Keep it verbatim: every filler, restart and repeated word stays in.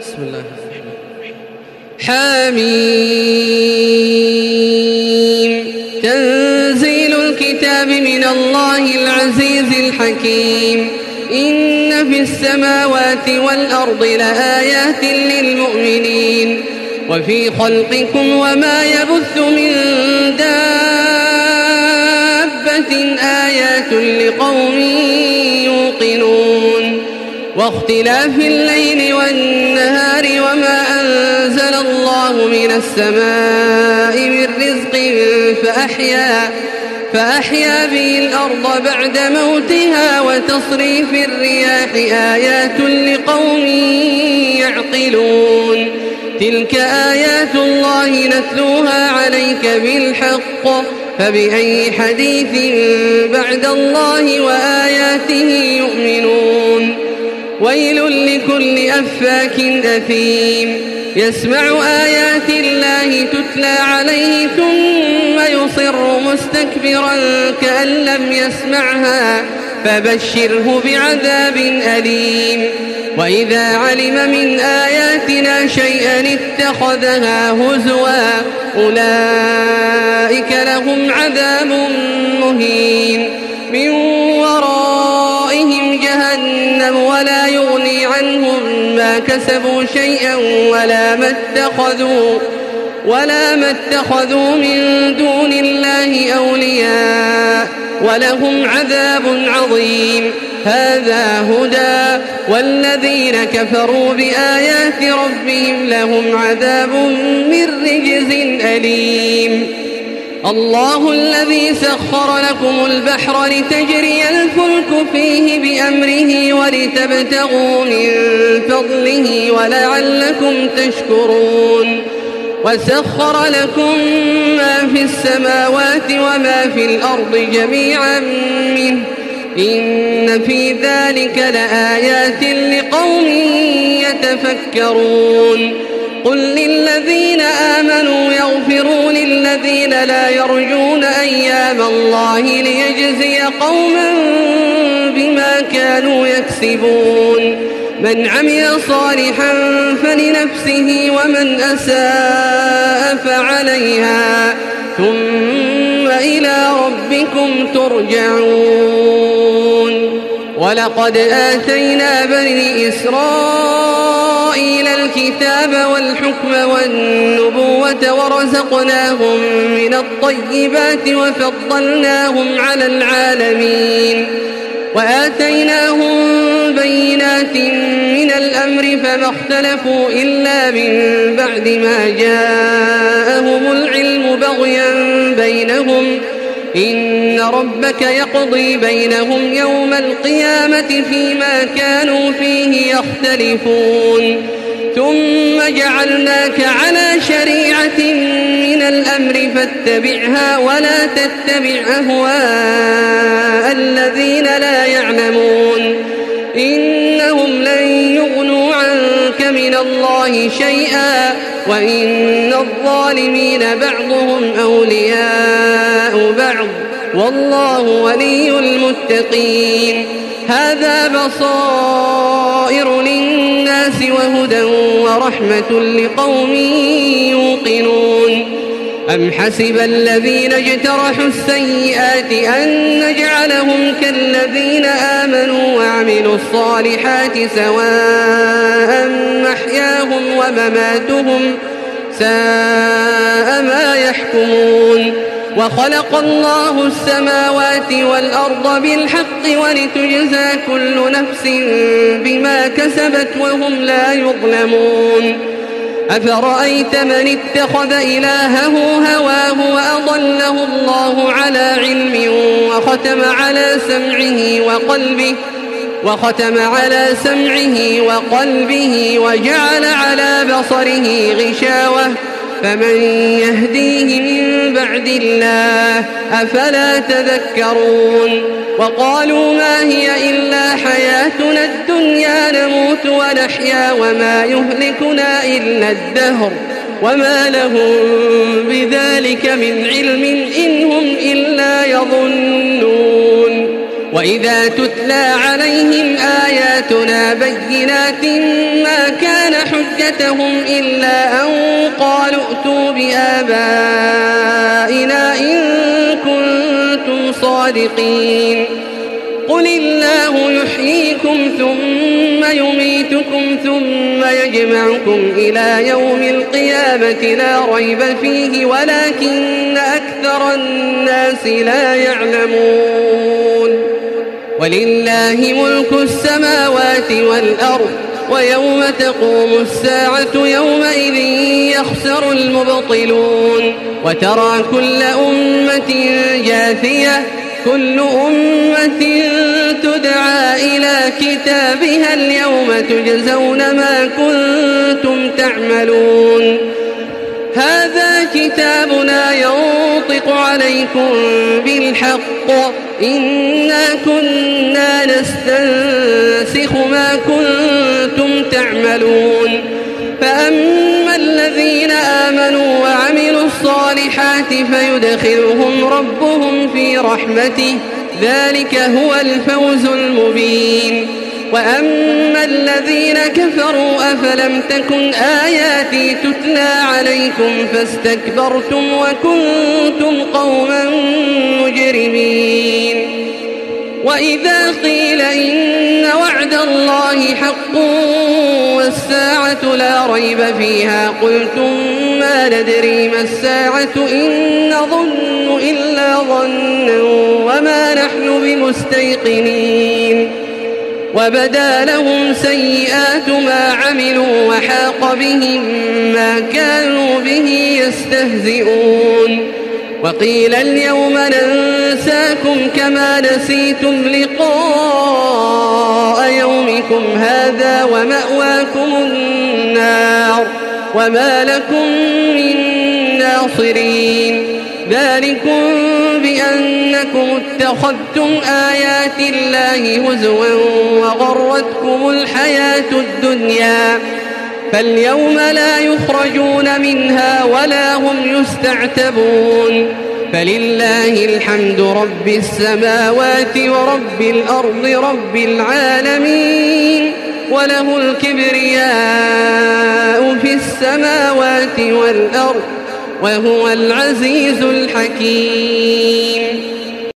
بسم الله الرحمن الرحيم. حميم تنزيل الكتاب من الله العزيز الحكيم. إن في السماوات والأرض لآيات للمؤمنين وفي خلقكم وما يبث من دابة آيات لقوم يوقنون واختلاف الليل والنهار وما أنزل الله من السماء من رزق فأحيا فأحيا به الأرض بعد موتها وتصريف الرياح آيات لقوم يعقلون. تلك آيات الله نتلوها عليك بالحق فبأي حديث بعد الله وآياته يؤمنون. ويل لكل أفاك أثيم يسمع آيات الله تتلى عليه ثم يصر مستكبرا كأن لم يسمعها فبشره بعذاب أليم. وإذا علم من آياتنا شيئا اتخذها هزوا أولئك لهم عذاب مهين من ورائهم جهنم ولا يغني عنهم ما كسبوا شيئا ولا ما اتخذوا ولا ما اتخذوا من دون الله أولياء ولهم عذاب عظيم. هذا هدى والذين كفروا بآيات ربهم لهم عذاب من رجز أليم. الله الذي سخر لكم البحر لتجري الفلك فيه بأمره ولتبتغوا من فضله ولعلكم تشكرون. وسخر لكم ما في السماوات وما في الأرض جميعا منه إن في ذلك لآيات لقوم يتفكرون. قل للذين آمنوا يغفروا للذين لا يرجون أيام الله ليجزي قوما بما كانوا يكسبون. من عمل صالحا فلنفسه ومن أساء فعليها ثم إلى ربكم ترجعون. ولقد آتينا بني إسرائيل الكتاب والحكم والنبوة ورزقناهم من الطيبات وفضلناهم على العالمين وآتيناهم بينات من الأمر فما اختلفوا إلا من بعد ما جاءهم العلم بغيا بينهم إن ربك يقضي بينهم يوم القيامة فيما كانوا فيه يختلفون. ثم جعلناك على شريعة من الأمر فاتبعها ولا تتبع أهواء الذين لا يعلمون إنهم لن يغنوا عنك من الله شيئا وإن الظالمين بعضهم أولياء بعض والله ولي المتقين. هذا بصائر للناس وهدى ورحمة لقوم يوقنون. أم حسب الذين اجترحوا السيئات أن نجعلهم كالذين آمنوا وعملوا الصالحات سواء محياهم ومماتهم ساء ما يحكمون. وخلق الله السماوات والأرض بالحق ولتجزى كل نفس بما كسبت وهم لا يظلمون. أفرأيت من اتخذ إلهه هواه وأضله الله على علم وختم على سمعه وقلبه وختم على سمعه وقلبه وجعل على بصره غشاوة فمن يهديه من بعد الله أفلا تذكرون. وقالوا ما هي إلا حياتنا الدنيا نموت ونحيا وما يهلكنا إلا الدهر وما لهم بذلك من علم إن هم إلا يظنون. وإذا تتلى عليهم آياتنا بينات ما كان حجة حياتهم إلا أن قالوا ائتوا بآبائنا إن كنتم صادقين قل الله يحييكم ثم يميتكم ثم يجمعكم إلى يوم القيامة لا ريب فيه ولكن أكثر الناس لا يعلمون ولله ملك السماوات والأرض ويوم تقوم الساعة يومئذ يخسر المبطلون وترى كل أمة جاثية كل أمة تدعى إلى كتابها اليوم تجزون ما كنتم تعملون هذا كتابنا ينطق عليكم بالحق إنا كنا نستنسخ ما كنتم تعملون فأما الذين آمنوا وعملوا الصالحات فيدخلهم ربهم في رحمته ذلك هو الفوز المبين وأما الذين كفروا أفلم تكن آياتي تتلى عليكم فاستكبرتم وكنتم قوما مجرمين وإذا قيل إن وعد الله حق والساعة لا ريب فيها قلتم ما ندري ما الساعة إن نظن إلا ظنا وما نحن بمستيقنين وبدا لهم سيئات ما عملوا وحاق بهم ما كانوا به يستهزئون وقيل اليوم ننساكم كما نسيتم لقاء يومكم هذا ومأواكم النار وما لكم من ناصرين ذلكم بأنكم اتخذتم آيات الله هزوا وغرتكم الحياة الدنيا فاليوم لا يخرجون منها ولا هم يستعتبون فلله الحمد رب السماوات ورب الأرض رب العالمين وله الكبرياء في السماوات والأرض وهو العزيز الحكيم